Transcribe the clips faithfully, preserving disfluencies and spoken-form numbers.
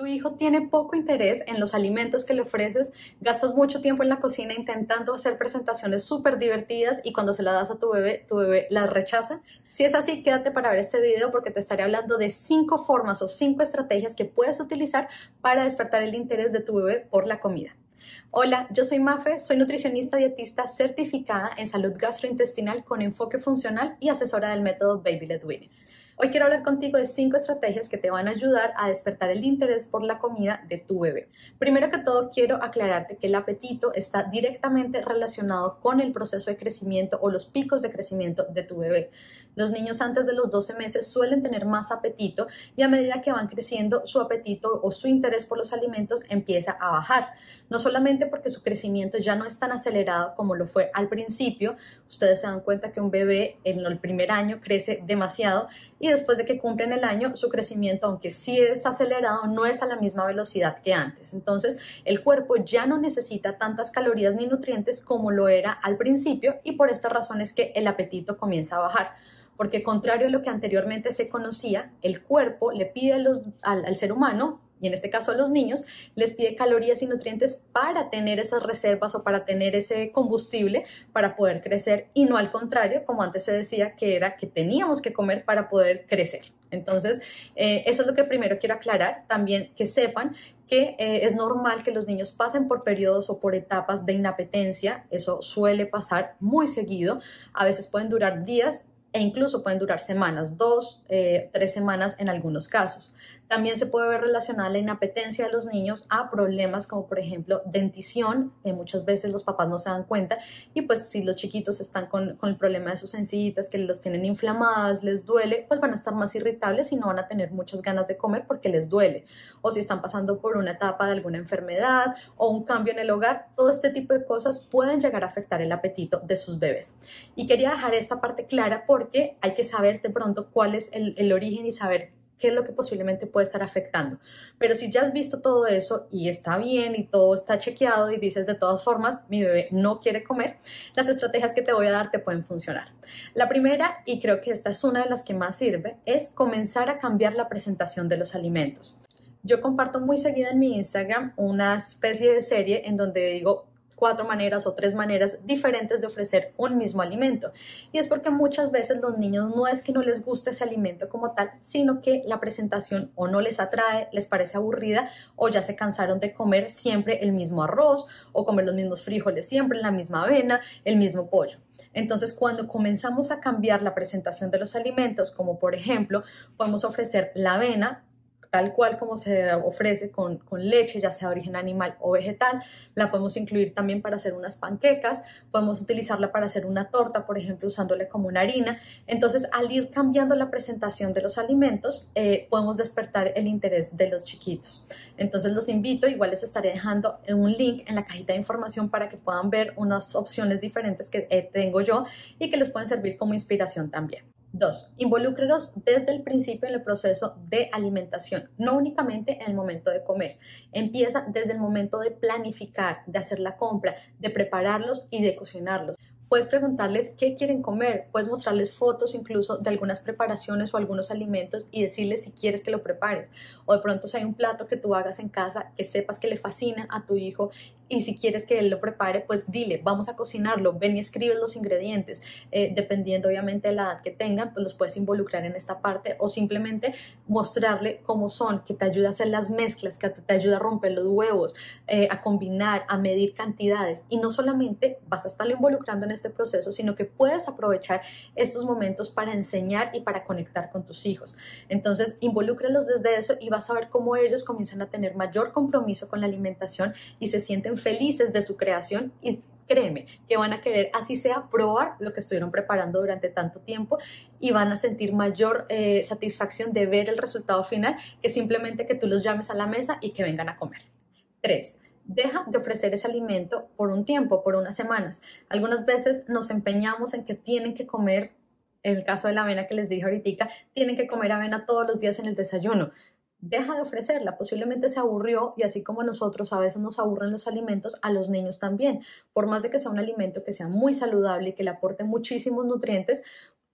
Tu hijo tiene poco interés en los alimentos que le ofreces, gastas mucho tiempo en la cocina intentando hacer presentaciones súper divertidas y cuando se las das a tu bebé, tu bebé las rechaza. Si es así, quédate para ver este video porque te estaré hablando de cinco formas o cinco estrategias que puedes utilizar para despertar el interés de tu bebé por la comida. Hola, yo soy Mafe, soy nutricionista dietista certificada en salud gastrointestinal con enfoque funcional y asesora del método Baby Led Weaning. Hoy quiero hablar contigo de cinco estrategias que te van a ayudar a despertar el interés por la comida de tu bebé. Primero que todo, quiero aclararte que el apetito está directamente relacionado con el proceso de crecimiento o los picos de crecimiento de tu bebé. Los niños antes de los doce meses suelen tener más apetito y a medida que van creciendo, su apetito o su interés por los alimentos empieza a bajar. No solamente porque su crecimiento ya no es tan acelerado como lo fue al principio. Ustedes se dan cuenta que un bebé en el primer año crece demasiado y después de que cumplen el año, su crecimiento, aunque sí es acelerado, no es a la misma velocidad que antes. Entonces, el cuerpo ya no necesita tantas calorías ni nutrientes como lo era al principio y por esta razón es que el apetito comienza a bajar. Porque contrario a lo que anteriormente se conocía, el cuerpo le pide a los, al, al ser humano, y en este caso a los niños, les pide calorías y nutrientes para tener esas reservas o para tener ese combustible para poder crecer y no al contrario, como antes se decía, que era que teníamos que comer para poder crecer. Entonces, eh, eso es lo que primero quiero aclarar. También que sepan que eh, es normal que los niños pasen por periodos o por etapas de inapetencia. Eso suele pasar muy seguido. A veces pueden durar días e incluso pueden durar semanas, dos, eh, tres semanas en algunos casos. También se puede ver relacionada la inapetencia de los niños a problemas como por ejemplo dentición, que muchas veces los papás no se dan cuenta y pues si los chiquitos están con, con el problema de sus encías, que los tienen inflamadas, les duele, pues van a estar más irritables y no van a tener muchas ganas de comer porque les duele. O si están pasando por una etapa de alguna enfermedad o un cambio en el hogar, todo este tipo de cosas pueden llegar a afectar el apetito de sus bebés. Y quería dejar esta parte clara porque hay que saber de pronto cuál es el, el origen y saber qué es lo que posiblemente puede estar afectando. Pero si ya has visto todo eso y está bien y todo está chequeado y dices de todas formas, mi bebé no quiere comer, las estrategias que te voy a dar te pueden funcionar. La primera, y creo que esta es una de las que más sirve, es comenzar a cambiar la presentación de los alimentos. Yo comparto muy seguido en mi Instagram una especie de serie en donde digo cuatro maneras o tres maneras diferentes de ofrecer un mismo alimento. Y es porque muchas veces los niños no es que no les guste ese alimento como tal, sino que la presentación o no les atrae, les parece aburrida o ya se cansaron de comer siempre el mismo arroz o comer los mismos frijoles siempre, la misma avena, el mismo pollo. Entonces, cuando comenzamos a cambiar la presentación de los alimentos, como por ejemplo, podemos ofrecer la avena, tal cual como se ofrece con, con leche, ya sea de origen animal o vegetal. La podemos incluir también para hacer unas panquecas, podemos utilizarla para hacer una torta, por ejemplo, usándole como una harina. Entonces, al ir cambiando la presentación de los alimentos, eh, podemos despertar el interés de los chiquitos. Entonces, los invito, igual les estaré dejando un link en la cajita de información para que puedan ver unas opciones diferentes que eh, tengo yo y que les pueden servir como inspiración también. Dos, involúcrelos desde el principio en el proceso de alimentación, no únicamente en el momento de comer. Empieza desde el momento de planificar, de hacer la compra, de prepararlos y de cocinarlos. Puedes preguntarles qué quieren comer, puedes mostrarles fotos incluso de algunas preparaciones o algunos alimentos y decirles si quieres que lo prepares. O de pronto si hay un plato que tú hagas en casa que sepas que le fascina a tu hijo y si quieres que él lo prepare, pues dile, vamos a cocinarlo, ven y escribes los ingredientes. Eh, dependiendo obviamente de la edad que tengan, pues los puedes involucrar en esta parte o simplemente mostrarle cómo son, que te ayuda a hacer las mezclas, que te ayuda a romper los huevos, eh, a combinar, a medir cantidades. Y no solamente vas a estarlo involucrando en este proceso, sino que puedes aprovechar estos momentos para enseñar y para conectar con tus hijos. Entonces, involúcralos desde eso y vas a ver cómo ellos comienzan a tener mayor compromiso con la alimentación y se sienten felices de su creación y créeme que van a querer, así sea, probar lo que estuvieron preparando durante tanto tiempo y van a sentir mayor eh, satisfacción de ver el resultado final que simplemente que tú los llames a la mesa y que vengan a comer. Tres, deja de ofrecer ese alimento por un tiempo, por unas semanas. Algunas veces nos empeñamos en que tienen que comer, en el caso de la avena que les dije ahorita, tienen que comer avena todos los días en el desayuno. Deja de ofrecerla, posiblemente se aburrió y así como nosotros a veces nos aburren los alimentos, a los niños también. Por más de que sea un alimento que sea muy saludable y que le aporte muchísimos nutrientes,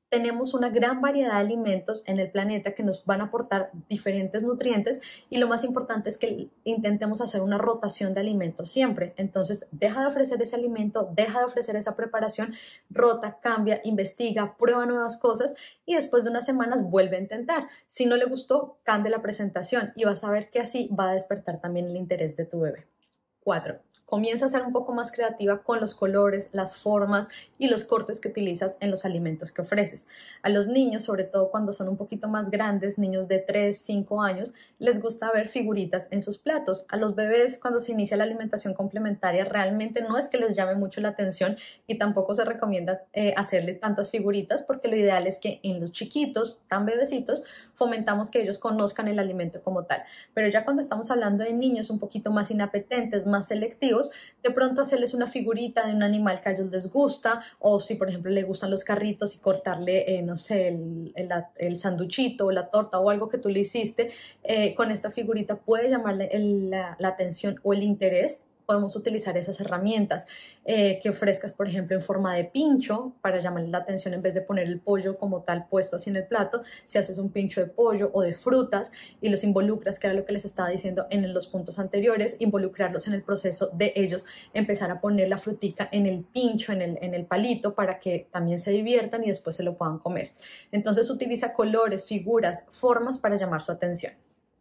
tenemos una gran variedad de alimentos en el planeta que nos van a aportar diferentes nutrientes y lo más importante es que intentemos hacer una rotación de alimentos siempre. Entonces, deja de ofrecer ese alimento, deja de ofrecer esa preparación, rota, cambia, investiga, prueba nuevas cosas y después de unas semanas vuelve a intentar. Si no le gustó, cambia la presentación y vas a ver que así va a despertar también el interés de tu bebé. cuatro. Comienza a ser un poco más creativa con los colores, las formas y los cortes que utilizas en los alimentos que ofreces. A los niños, sobre todo cuando son un poquito más grandes, niños de tres, cinco años, les gusta ver figuritas en sus platos. A los bebés, cuando se inicia la alimentación complementaria, realmente no es que les llame mucho la atención y tampoco se recomienda eh, hacerle tantas figuritas porque lo ideal es que en los chiquitos, tan bebecitos, fomentamos que ellos conozcan el alimento como tal. Pero ya cuando estamos hablando de niños un poquito más inapetentes, más selectivos, de pronto hacerles una figurita de un animal que a ellos les gusta o si por ejemplo le gustan los carritos y cortarle, eh, no sé, el, el, el sanduchito o la torta o algo que tú le hiciste, eh, con esta figurita puede llamarle el, la, la atención o el interés. Podemos utilizar esas herramientas eh, que ofrezcas, por ejemplo, en forma de pincho para llamarle la atención en vez de poner el pollo como tal puesto así en el plato. Si haces un pincho de pollo o de frutas y los involucras, que era lo que les estaba diciendo en los puntos anteriores, involucrarlos en el proceso de ellos empezar a poner la frutica en el pincho, en el, en el palito para que también se diviertan y después se lo puedan comer. Entonces utiliza colores, figuras, formas para llamar su atención.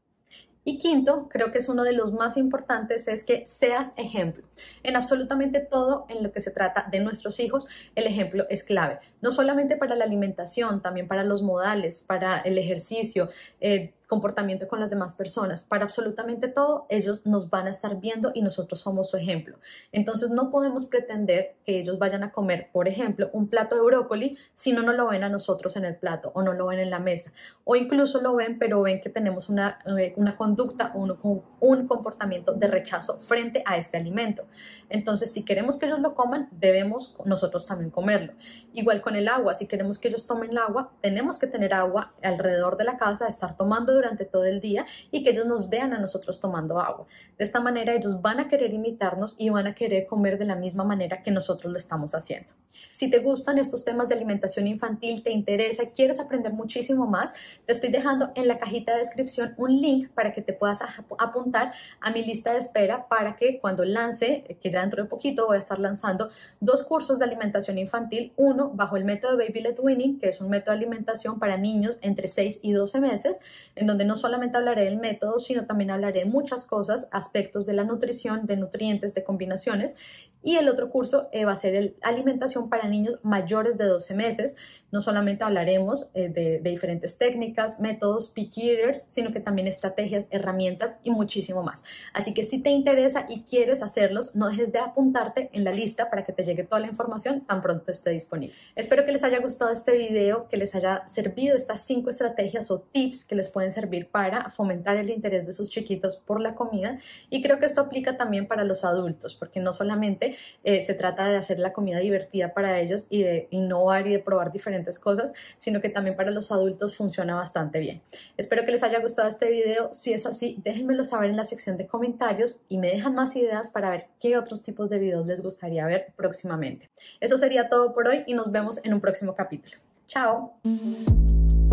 Y quinto, creo que es uno de los más importantes, es que seas ejemplo. En absolutamente todo en lo que se trata de nuestros hijos, el ejemplo es clave. No solamente para la alimentación, también para los modales, para el ejercicio, eh, comportamiento con las demás personas. Para absolutamente todo, ellos nos van a estar viendo y nosotros somos su ejemplo. Entonces no podemos pretender que ellos vayan a comer, por ejemplo, un plato de brócoli si no nos lo ven a nosotros en el plato o no lo ven en la mesa. O incluso lo ven, pero ven que tenemos una, una conducta o un, un comportamiento de rechazo frente a este alimento. Entonces, si queremos que ellos lo coman, debemos nosotros también comerlo. Igual con el agua, si queremos que ellos tomen el agua, tenemos que tener agua alrededor de la casa, estar tomando durante todo el día y que ellos nos vean a nosotros tomando agua. De esta manera ellos van a querer imitarnos y van a querer comer de la misma manera que nosotros lo estamos haciendo. Si te gustan estos temas de alimentación infantil, te interesa y quieres aprender muchísimo más, te estoy dejando en la cajita de descripción un link para que te puedas apuntar a mi lista de espera para que cuando lance, que ya dentro de poquito voy a estar lanzando dos cursos de alimentación infantil, uno bajo el método Baby Led Weaning, que es un método de alimentación para niños entre seis y doce meses, en donde no solamente hablaré del método, sino también hablaré de muchas cosas, aspectos de la nutrición, de nutrientes, de combinaciones. Y el otro curso eh, va a ser el alimentación para niños mayores de doce meses. No solamente hablaremos eh, de, de diferentes técnicas, métodos, picky eaters, sino que también estrategias, herramientas y muchísimo más. Así que si te interesa y quieres hacerlos, no dejes de apuntarte en la lista para que te llegue toda la información tan pronto esté disponible. Espero que les haya gustado este video, que les haya servido estas cinco estrategias o tips que les pueden servir para fomentar el interés de sus chiquitos por la comida. Y creo que esto aplica también para los adultos, porque no solamente eh, se trata de hacer la comida divertida para ellos y de innovar y de probar diferentes cosas, sino que también para los adultos funciona bastante bien. Espero que les haya gustado este video. Si es así, déjenmelo saber en la sección de comentarios y me dejan más ideas para ver qué otros tipos de videos les gustaría ver próximamente. Eso sería todo por hoy y nos vemos en un próximo capítulo. ¡Chao!